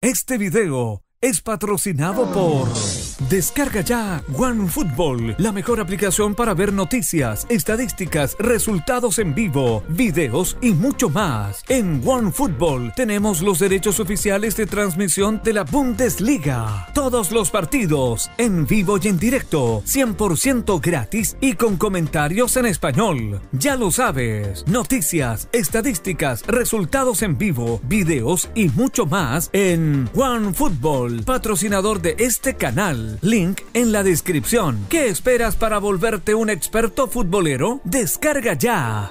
Este video es patrocinado por Descarga ya OneFootball, la mejor aplicación para ver noticias, estadísticas, resultados en vivo, videos y mucho más. En OneFootball tenemos los derechos oficiales de transmisión de la Bundesliga. Todos los partidos en vivo y en directo, 100% gratis y con comentarios en español. Ya lo sabes, noticias, estadísticas, resultados en vivo, videos y mucho más en OneFootball, patrocinador de este canal. Link en la descripción. ¿Qué esperas para volverte un experto futbolero? Descarga ya.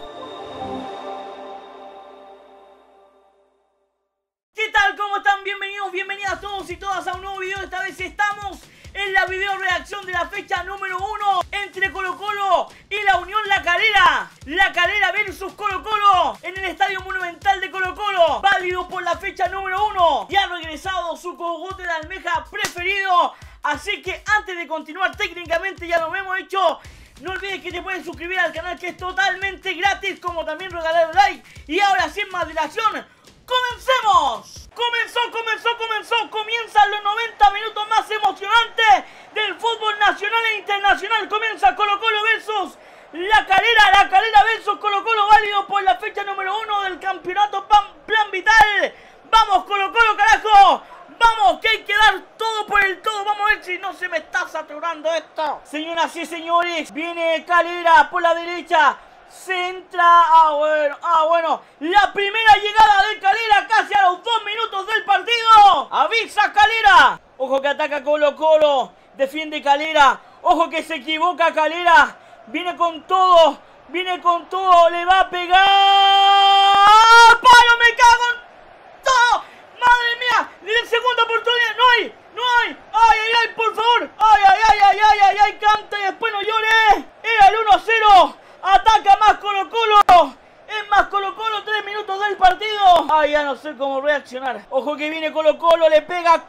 ¿Qué tal? ¿Cómo están? Bienvenidos, bienvenidas todos y todas a un nuevo video. Esta vez estamos en la video reacción de la fecha número 1 entre Colo Colo y la Unión La Calera. La Calera versus Colo Colo en el Estadio Monumental de Colo Colo, válido por la fecha número 1. Ya ha regresado su cogote de almeja preferido. Así que antes de continuar técnicamente, ya lo hemos hecho, no olvides que te puedes suscribir al canal, que es totalmente gratis, como también regalar un like. Y ahora sin más dilación, ¡comencemos! Comienzan los 90 minutos más emocionantes del fútbol nacional e internacional. Comienza Colo Colo versus La Calera versus Colo Colo, válido por la fecha número 1 del campeonato Plan Vital. ¡Vamos Colo Colo, carajo! ¡Vamos, que hay que dar todo por el todo! Vamos a ver si no se me está saturando esto. Señoras y señores, viene Calera por la derecha. Centra, bueno, la primera llegada de Calera casi a los 2 minutos del partido. Avisa Calera. Ojo que ataca Colo Colo, defiende Calera. Ojo que se equivoca Calera. Viene con todo, le va a pegar. ¡Palo, me cago en todo! ¡Madre mía! ¡De segunda oportunidad! ¡No hay! ¡Ay, por favor! ¡Ay, canta y después no llore! Era el 1-0. Ataca más Colo Colo. Es más Colo Colo, 3 minutos del partido. Ay, ya no sé cómo reaccionar. Ojo que viene Colo Colo, le pega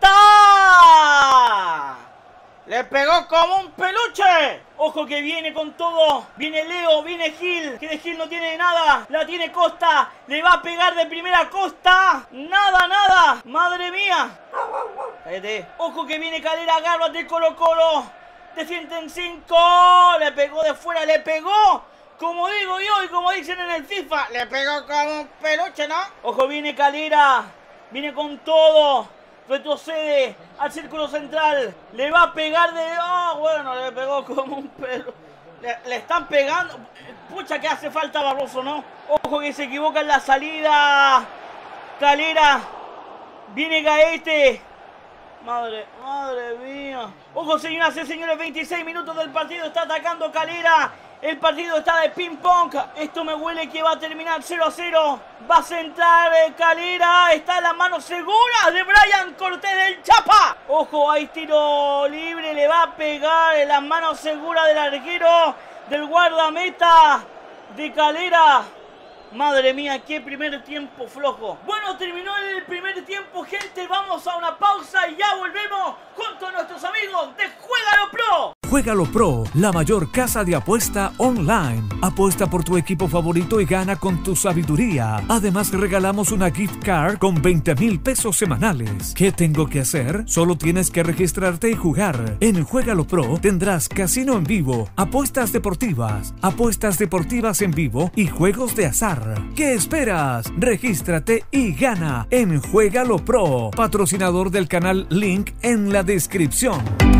Costa. Le pegó como un peluche. Ojo que viene con todo. Viene Leo, viene Gil. Que de Gil no tiene nada. La tiene Costa. Le va a pegar de primera Costa. Nada. Madre mía. Cállate. Ojo que viene Calera. Agárrate Colo Colo. Defienden 5. Le pegó de fuera. Le pegó. Como digo yo y como dicen en el FIFA. Le pegó como un peluche, ¿no? Ojo viene Calera. Viene con todo. Retrocede al círculo central. Le va a pegar de... bueno, le pegó como un pelo. Le están pegando. Pucha que hace falta Barroso, ¿no? Ojo que se equivoca en la salida. Calera. Viene Gaete. Madre mía. Ojo, señoras y señores, 26 minutos del partido. Está atacando Calera. El partido está de ping pong. Esto me huele que va a terminar 0-0. Va a centrar Calera. Está en la mano segura de Brian Cortés del Chapa. Ojo, hay tiro libre. Le va a pegar en la mano segura del arquero, del guardameta de Calera. Madre mía, qué primer tiempo flojo. Bueno, terminó el primer tiempo, gente. Vamos a una pausa y ya volvemos junto a nuestros amigos de Juégalo Pro. Juégalo Pro, la mayor casa de apuesta online. Apuesta por tu equipo favorito y gana con tu sabiduría. Además, regalamos una gift card con 20,000 pesos semanales. ¿Qué tengo que hacer? Solo tienes que registrarte y jugar. En Juégalo Pro tendrás casino en vivo, apuestas deportivas en vivo y juegos de azar. ¿Qué esperas? Regístrate y gana en Juégalo Pro, patrocinador del canal. Link en la descripción.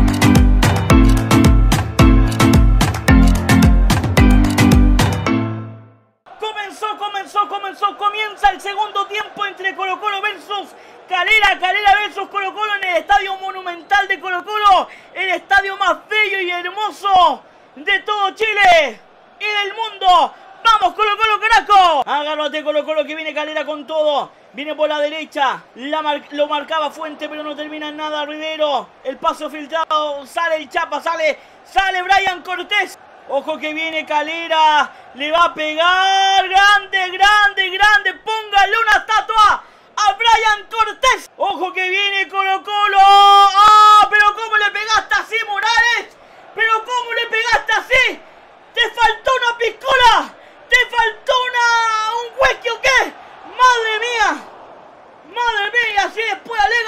Comienza el segundo tiempo entre Colo Colo versus Calera versus Colo Colo en el Estadio Monumental de Colo Colo, el estadio más bello y hermoso de todo Chile y del mundo. ¡Vamos Colo Colo, carajo! Agárrate Colo Colo, que viene Calera con todo. Viene por la derecha, lo marcaba Fuente, pero no termina en nada Rivero. El paso filtrado, sale el Chapa, sale Brian Cortés. Ojo que viene Calera, le va a pegar, grande, póngale una estatua a Brian Cortés. Ojo que viene Colo Colo. Pero ¿cómo le pegaste así, Morales? Pero ¿cómo le pegaste así? Te faltó una piscola, te faltó un hueque o qué. Madre mía, así después alegre.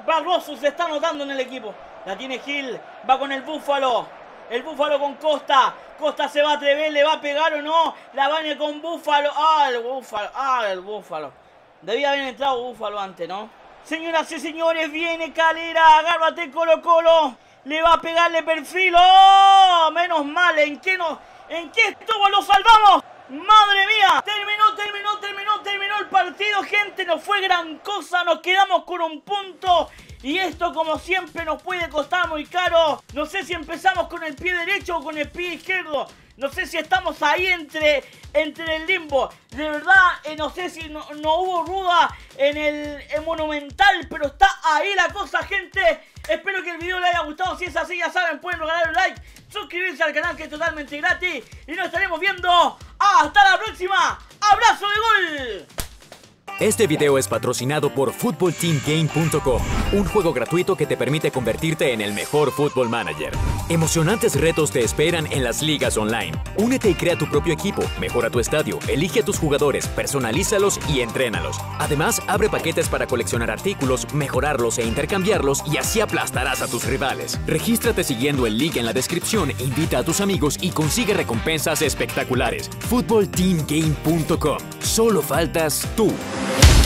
Barroso se está notando en el equipo. La tiene Gil, va con el Búfalo. El Búfalo con Costa. Costa se va a atrever, le va a pegar o no. La baña con Búfalo. El Búfalo. Debía haber entrado Búfalo antes, ¿no? Señoras y señores, viene Calera. Agárrate Colo-Colo. Le va a pegarle perfil. ¡Oh! Menos mal. ¿En qué estuvo? ¡Lo salvamos! ¡Madre mía! Terminó el partido, gente. No fue gran cosa. Nos quedamos con un punto. Y esto, como siempre, nos puede costar muy caro. No sé si empezamos con el pie derecho o con el pie izquierdo. No sé si estamos ahí entre el limbo. De verdad, no sé si no hubo ruda en el Monumental, pero está ahí la cosa, gente. Espero que el video les haya gustado. Si es así, ya saben, pueden regalar un like, suscribirse al canal, que es totalmente gratis. Y nos estaremos viendo. ¡Hasta la próxima! ¡Abrazo de gol! Este video es patrocinado por FootballTeamGame.com, un juego gratuito que te permite convertirte en el mejor Football Manager. Emocionantes retos te esperan en las ligas online. Únete y crea tu propio equipo, mejora tu estadio, elige a tus jugadores, personalízalos y entrénalos. Además, abre paquetes para coleccionar artículos, mejorarlos e intercambiarlos y así aplastarás a tus rivales. Regístrate siguiendo el link en la descripción, invita a tus amigos y consigue recompensas espectaculares. FootballTeamGame.com. Solo faltas tú.